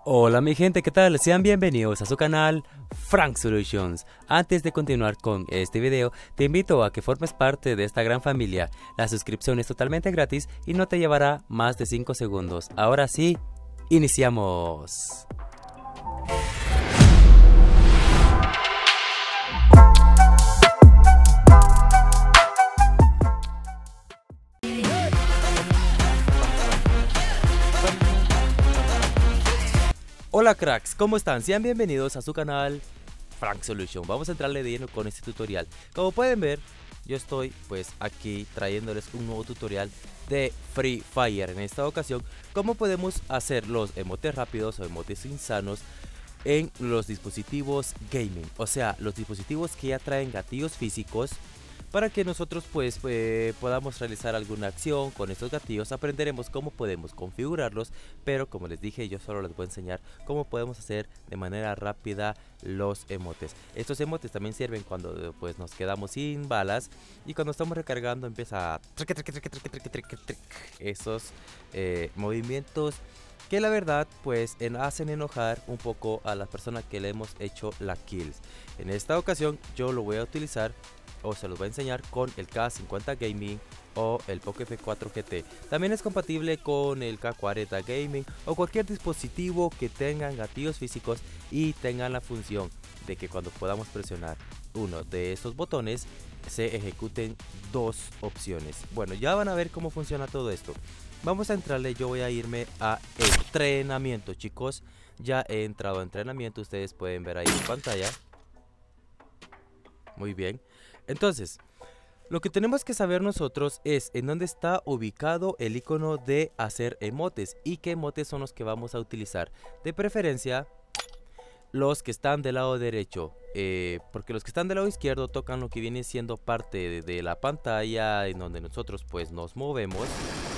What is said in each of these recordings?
Hola mi gente, ¿qué tal? Sean bienvenidos a su canal Frank Solutions. Antes de continuar con este video, te invito a que formes parte de esta gran familia. La suscripción es totalmente gratis y no te llevará más de 5 segundos. Ahora sí, iniciamos. Hola cracks, ¿cómo están? Sean bienvenidos a su canal Frank Solution. Vamos a entrarle de lleno con este tutorial. Como pueden ver, yo estoy pues aquí trayéndoles un nuevo tutorial de Free Fire. En esta ocasión, cómo podemos hacer los emotes rápidos o emotes insanos en los dispositivos gaming. O sea, los dispositivos que ya traen gatillos físicos, para que nosotros pues podamos realizar alguna acción con estos gatillos. Aprenderemos cómo podemos configurarlos, pero como les dije, yo solo les voy a enseñar cómo podemos hacer de manera rápida los emotes. Estos emotes también sirven cuando pues nos quedamos sin balas y cuando estamos recargando empieza a esos movimientos que la verdad pues hacen enojar un poco a la persona que le hemos hecho la kills. En esta ocasión yo lo voy a utilizar o se los voy a enseñar con el K50 Gaming o el Poco F4 GT. También es compatible con el K40 Gaming o cualquier dispositivo que tengan gatillos físicos y tengan la función de que cuando podamos presionar uno de estos botones se ejecuten dos opciones. Bueno, ya van a ver cómo funciona todo esto. Vamos a entrarle, yo voy a irme a entrenamiento, chicos. Ya he entrado a entrenamiento, ustedes pueden ver ahí en pantalla. Muy bien. Entonces, lo que tenemos que saber nosotros es en dónde está ubicado el icono de hacer emotes y qué emotes son los que vamos a utilizar. De preferencia, los que están del lado derecho, porque los que están del lado izquierdo tocan lo que viene siendo parte de la pantalla en donde nosotros pues nos movemos.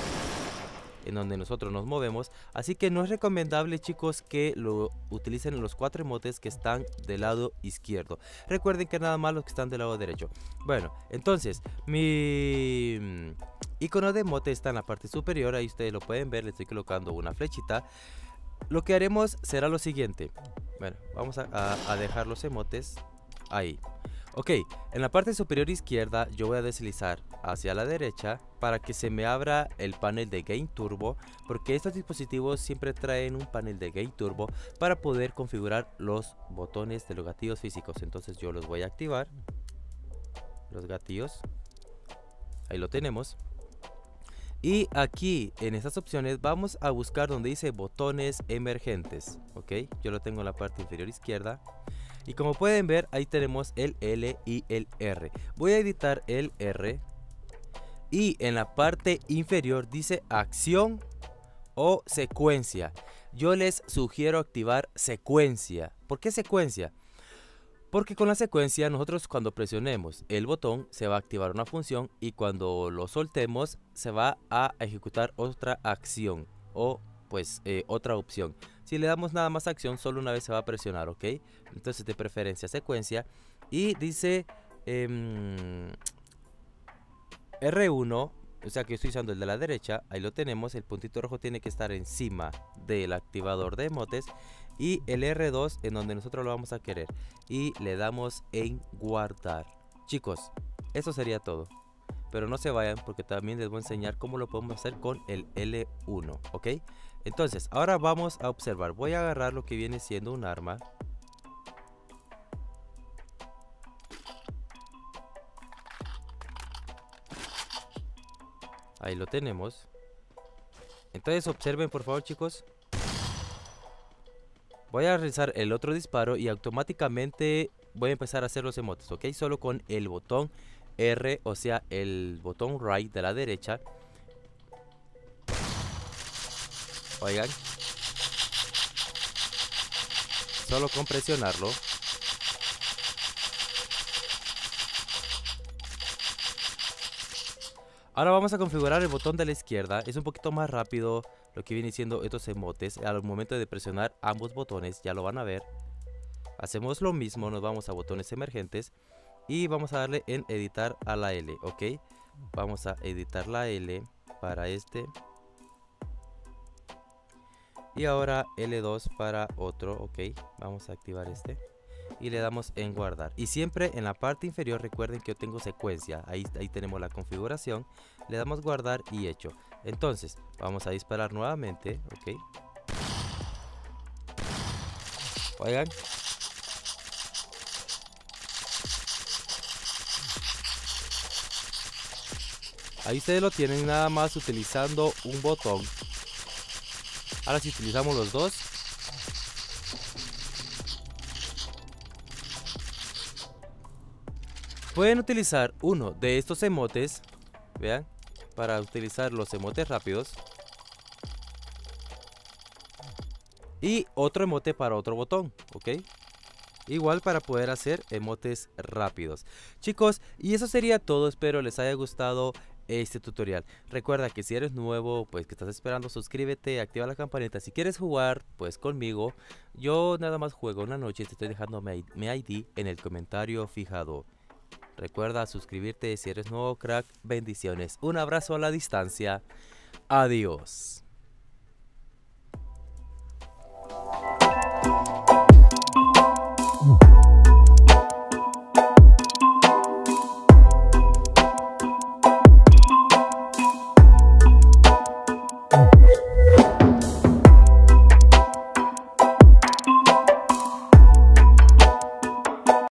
Así que no es recomendable, chicos, que lo utilicen los 4 emotes que están del lado izquierdo. Recuerden que nada más los que están del lado derecho. Bueno, entonces mi icono de emote está en la parte superior, ahí ustedes lo pueden ver, le estoy colocando una flechita. Lo que haremos será lo siguiente. Bueno, vamos a dejar los emotes ahí. Ok, en la parte superior izquierda yo voy a deslizar hacia la derecha para que se me abra el panel de Game Turbo, porque estos dispositivos siempre traen un panel de Game Turbo para poder configurar los botones de los gatillos físicos. Entonces yo los voy a activar, los gatillos, ahí lo tenemos. Y aquí en estas opciones vamos a buscar donde dice botones emergentes. Ok, yo lo tengo en la parte inferior izquierda. Y como pueden ver, ahí tenemos el L y el R. Voy a editar el R. Y en la parte inferior dice acción o secuencia. Yo les sugiero activar secuencia. ¿Por qué secuencia? Porque con la secuencia nosotros cuando presionemos el botón se va a activar una función y cuando lo soltemos se va a ejecutar otra acción o pues otra opción. Si le damos nada más acción, solo una vez se va a presionar, ¿ok? Entonces de preferencia secuencia. Y dice R1, o sea que estoy usando el de la derecha, ahí lo tenemos, el puntito rojo tiene que estar encima del activador de emotes. Y el R2 en donde nosotros lo vamos a querer. Y le damos en guardar. Chicos, eso sería todo. Pero no se vayan porque también les voy a enseñar cómo lo podemos hacer con el L1, ¿ok? Entonces, ahora vamos a observar. Voy a agarrar lo que viene siendo un arma. Ahí lo tenemos. Entonces observen por favor, chicos. Voy a realizar el otro disparo y automáticamente voy a empezar a hacer los emotes, ¿ok? Solo con el botón R, o sea, el botón right de la derecha. Oigan. Solo con presionarlo. Ahora vamos a configurar el botón de la izquierda. Es un poquito más rápido lo que viene siendo estos emotes. Al momento de presionar ambos botones, ya lo van a ver. Hacemos lo mismo, nos vamos a botones emergentes y vamos a darle en editar a la L, ¿ok? Vamos a editar la L para este. Y ahora L2 para otro, ok. Vamos a activar este. Y le damos en guardar. Y siempre en la parte inferior recuerden que yo tengo secuencia. Ahí tenemos la configuración. Le damos guardar y hecho. Entonces vamos a disparar nuevamente, ok. Oigan. Ahí ustedes lo tienen nada más utilizando un botón. Ahora si utilizamos los dos. Pueden utilizar uno de estos emotes. Vean. Para utilizar los emotes rápidos. Y otro emote para otro botón, ok. Igual para poder hacer emotes rápidos. Chicos, y eso sería todo. Espero les haya gustado este tutorial. Recuerda que si eres nuevo, pues que estás esperando, suscríbete, activa la campanita. Si quieres jugar, pues conmigo. Yo nada más juego una noche. Te estoy dejando mi ID en el comentario fijado. Recuerda suscribirte si eres nuevo, crack. Bendiciones. Un abrazo a la distancia. Adiós.